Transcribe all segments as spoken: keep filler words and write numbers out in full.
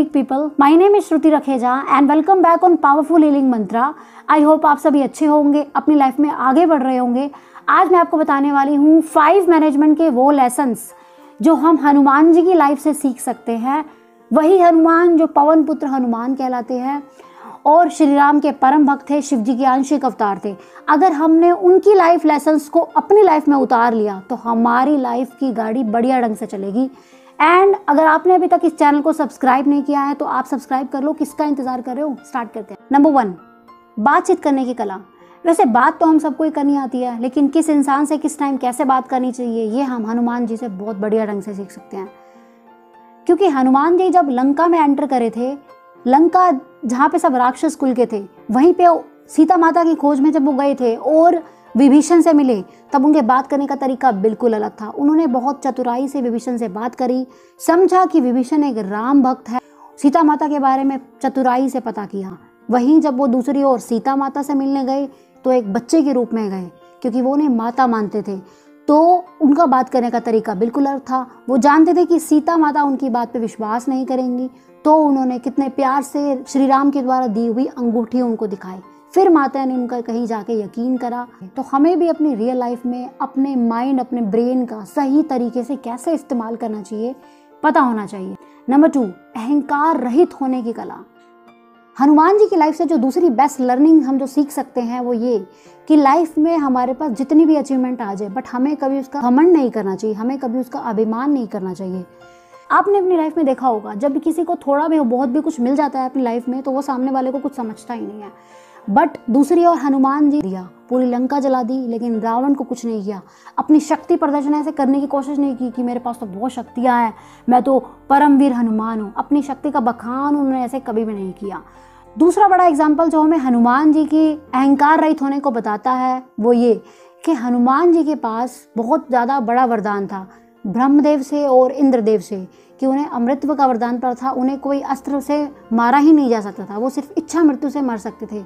sweet people. My name is Shruti Rakheja and welcome back on Powerful Healing Mantra. I hope आप सभी अच्छे होंगे, अपनी life में आगे बढ़ रहे होंगे। आज मैं आपको बताने वाली हूँ फाइव मैनेजमेंट के वो लेसन्स जो हम हनुमान जी की लाइफ से सीख सकते हैं। वही हनुमान जो पवन पुत्र हनुमान कहलाते हैं और श्री राम के परम भक्त थे, शिव जी के आंशिक अवतार थे। अगर हमने उनकी लाइफ लेसन्स को अपनी लाइफ में उतार लिया तो हमारी लाइफ की गाड़ी बढ़िया ढंग से चलेगी। एंड अगर आपने अभी तक इस चैनल को सब्सक्राइब नहीं किया है तो आप सब्सक्राइब कर लो, किसका इंतजार कर रहे हो। स्टार्ट करते हैं। नंबर वन, बातचीत करने की कला। वैसे बात तो हम सबको ही करनी आती है, लेकिन किस इंसान से किस टाइम कैसे बात करनी चाहिए ये हम हनुमान जी से बहुत बढ़िया ढंग से सीख सकते हैं। क्योंकि हनुमान जी जब लंका में एंटर करे थे, लंका जहाँ पे सब राक्षस कुल के थे, वहीं पे सीता माता की खोज में जब वो गए थे और विभीषण से मिले, तब उनके बात करने का तरीका बिल्कुल अलग था। उन्होंने बहुत चतुराई से विभीषण से बात करी, समझा कि विभीषण एक राम भक्त है, सीता माता के बारे में चतुराई से पता किया। वहीं जब वो दूसरी ओर सीता माता से मिलने गए तो एक बच्चे के रूप में गए, क्योंकि वो उन्हें माता मानते थे। तो उनका बात करने का तरीका बिल्कुल अलग था। वो जानते थे कि सीता माता उनकी बात पे विश्वास नहीं करेंगी, तो उन्होंने कितने प्यार से श्री राम के द्वारा दी हुई अंगूठी उनको दिखाई। फिर माता ने उनका कहीं जाके यकीन करा। तो हमें भी अपनी रियल लाइफ में अपने माइंड, अपने ब्रेन का सही तरीके से कैसे इस्तेमाल करना चाहिए पता होना चाहिए। नंबर टू, अहंकार रहित होने की कला। हनुमान जी की लाइफ से जो दूसरी बेस्ट लर्निंग हम जो सीख सकते हैं वो ये कि लाइफ में हमारे पास जितनी भी अचीवमेंट आ जाए, बट हमें कभी उसका घमंड नहीं करना चाहिए, हमें कभी उसका अभिमान नहीं करना चाहिए। आपने अपनी लाइफ में देखा होगा, जब भी किसी को थोड़ा भी बहुत भी कुछ मिल जाता है अपनी लाइफ में तो वो सामने वाले को कुछ समझता ही नहीं है। बट दूसरी ओर हनुमान जी दिया, पूरी लंका जला दी, लेकिन रावण को कुछ नहीं किया। अपनी शक्ति प्रदर्शन ऐसे करने की कोशिश नहीं की कि मेरे पास तो बहुत शक्तियाँ हैं, मैं तो परमवीर हनुमान हूँ। अपनी शक्ति का बखान उन्होंने ऐसे कभी भी नहीं किया। दूसरा बड़ा एग्जाम्पल जो हमें हनुमान जी की अहंकार रहित होने को बताता है वो ये कि हनुमान जी के पास बहुत ज़्यादा बड़ा वरदान था ब्रह्मदेव से और इंद्रदेव से, कि उन्हें अमृतत्व का वरदान पर था। उन्हें कोई अस्त्र से मारा ही नहीं जा सकता था, वो सिर्फ इच्छा मृत्यु से मर सकते थे।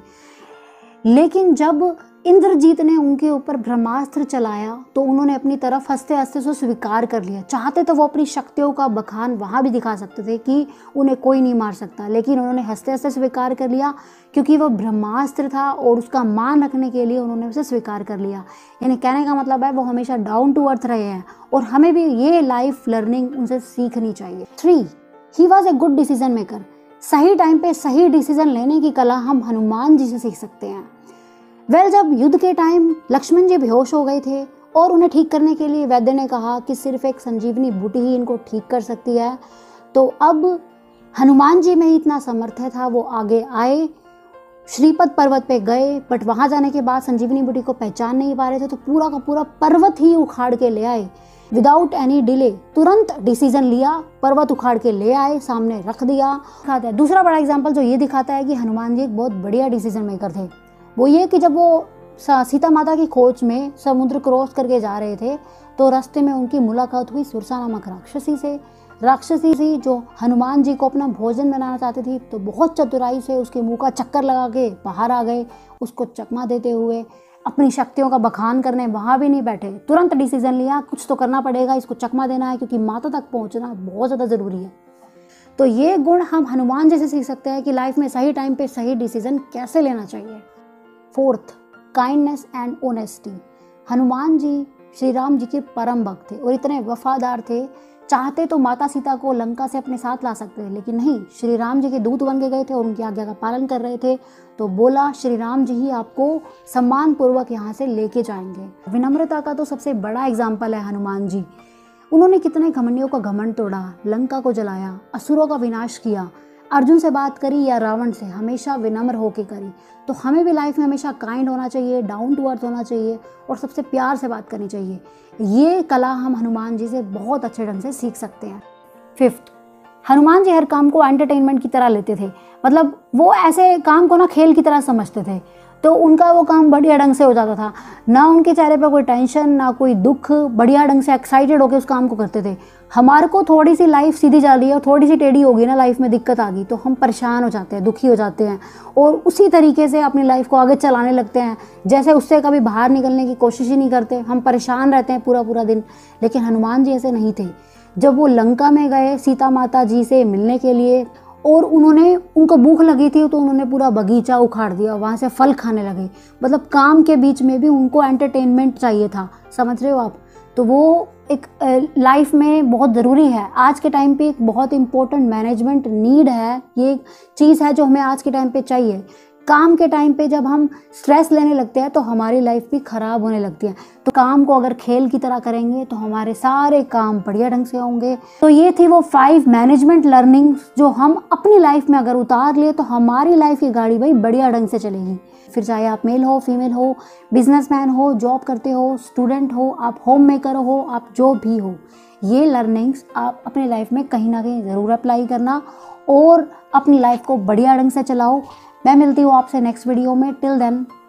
लेकिन जब इंद्रजीत ने उनके ऊपर ब्रह्मास्त्र चलाया तो उन्होंने अपनी तरफ हंसते हंसते उसे स्वीकार कर लिया। चाहते तो वो अपनी शक्तियों का बखान वहाँ भी दिखा सकते थे कि उन्हें कोई नहीं मार सकता, लेकिन उन्होंने हंसते हंसते स्वीकार कर लिया क्योंकि वो ब्रह्मास्त्र था और उसका मान रखने के लिए उन्होंने उसे स्वीकार कर लिया। यानी कहने का मतलब है वो हमेशा डाउन टू अर्थ रहे हैं और हमें भी ये लाइफ लर्निंग उनसे सीखनी चाहिए। Three, he was a good decision maker. सही टाइम पे सही डिसीजन लेने की कला हम हनुमान जी से सीख सकते हैं। वेल well, जब युद्ध के टाइम लक्ष्मण जी बेहोश हो गए थे और उन्हें ठीक करने के लिए वैद्य ने कहा कि सिर्फ एक संजीवनी बूटी ही इनको ठीक कर सकती है, तो अब हनुमान जी में ही इतना सामर्थ्य था, वो आगे आए, श्रीपद पर्वत पे गए, बट वहाँ जाने के बाद संजीवनी बूटी को पहचान नहीं पा रहे थे तो पूरा का पूरा पर्वत ही उखाड़ के ले आए विदाउट एनी डिले। तुरंत डिसीजन लिया, पर्वत उखाड़ के ले आए, सामने रख दिया। दूसरा बड़ा एग्जाम्पल जो ये दिखाता है कि हनुमान जी एक बहुत बढ़िया डिसीजन मेकर थे वो ये कि जब वो सीता माता की खोज में समुद्र क्रॉस करके जा रहे थे तो रास्ते में उनकी मुलाकात हुई सुरसा नामक राक्षसी से। राक्षसी थी जो हनुमान जी को अपना भोजन बनाना चाहती थी, तो बहुत चतुराई से उसके मुंह का चक्कर लगा के बाहर आ गए, उसको चकमा देते हुए। अपनी शक्तियों का बखान करने वहाँ भी नहीं बैठे, तुरंत डिसीजन लिया कुछ तो करना पड़ेगा, इसको चकमा देना है क्योंकि माता तक पहुँचना बहुत ज़्यादा ज़रूरी है। तो ये गुण हम हनुमान जी से सीख सकते हैं कि लाइफ में सही टाइम पर सही डिसीजन कैसे लेना चाहिए। Fourth, kindness and honesty. Hanuman ji Shri Ram ji के परम भक्त थे और इतने वफादार थे, चाहते तो माता सीता को लंका से अपने साथ ला सकते थे, लेकिन नहीं, श्री राम जी के दूत बन के गए थे और उनकी आज्ञा का पालन कर रहे थे। तो बोला श्री राम जी ही आपको सम्मान पूर्वक यहाँ से लेके जाएंगे। विनम्रता का तो सबसे बड़ा एग्जाम्पल है हनुमान जी। उन्होंने कितने घमंडियों का घमंड तोड़ा, लंका को जलाया, असुरों का विनाश किया, अर्जुन से बात करी या रावण से, हमेशा विनम्र होके करी। तो हमें भी लाइफ में हमेशा काइंड होना चाहिए, डाउन टू अर्थ होना चाहिए और सबसे प्यार से बात करनी चाहिए। ये कला हम हनुमान जी से बहुत अच्छे ढंग से सीख सकते हैं। फिफ्थ, हनुमान जी हर काम को एंटरटेनमेंट की तरह लेते थे, मतलब वो ऐसे काम को ना खेल की तरह समझते थे, तो उनका वो काम बढ़िया ढंग से हो जाता था। ना उनके चेहरे पर कोई टेंशन, ना कोई दुख, बढ़िया ढंग से एक्साइटेड होकर उस काम को करते थे। हमारे को थोड़ी सी लाइफ सीधी जा रही है और थोड़ी सी टेढ़ी होगी ना, लाइफ में दिक्कत आ गई तो हम परेशान हो जाते हैं, दुखी हो जाते हैं और उसी तरीके से अपनी लाइफ को आगे चलाने लगते हैं, जैसे उससे कभी बाहर निकलने की कोशिश ही नहीं करते। हम परेशान रहते हैं पूरा पूरा दिन। लेकिन हनुमान जी ऐसे नहीं थे। जब वो लंका में गए सीता माता जी से मिलने के लिए और उन्होंने, उनको भूख लगी थी तो उन्होंने पूरा बगीचा उखाड़ दिया, वहाँ से फल खाने लगे। मतलब काम के बीच में भी उनको एंटरटेनमेंट चाहिए था, समझ रहे हो आप। तो वो एक लाइफ में बहुत ज़रूरी है आज के टाइम पे, एक बहुत इम्पोर्टेंट मैनेजमेंट नीड है, ये चीज़ है जो हमें आज के टाइम पे चाहिए। काम के टाइम पे जब हम स्ट्रेस लेने लगते हैं तो हमारी लाइफ भी ख़राब होने लगती है। तो काम को अगर खेल की तरह करेंगे तो हमारे सारे काम बढ़िया ढंग से होंगे। तो ये थी वो फाइव मैनेजमेंट लर्निंग्स जो हम अपनी लाइफ में अगर उतार लिए तो हमारी लाइफ की गाड़ी भाई बढ़िया ढंग से चलेगी। फिर चाहे आप मेल हो, फीमेल हो, बिजनेसमैन हो, जॉब करते हो, स्टूडेंट हो, आप होम मेकर हो, आप जो भी हो, ये लर्निंग्स आप अपनी लाइफ में कहीं ना कहीं ज़रूर अप्लाई करना और अपनी लाइफ को बढ़िया ढंग से चलाओ। मैं मिलती हूँ आपसे नेक्स्ट वीडियो में। Till then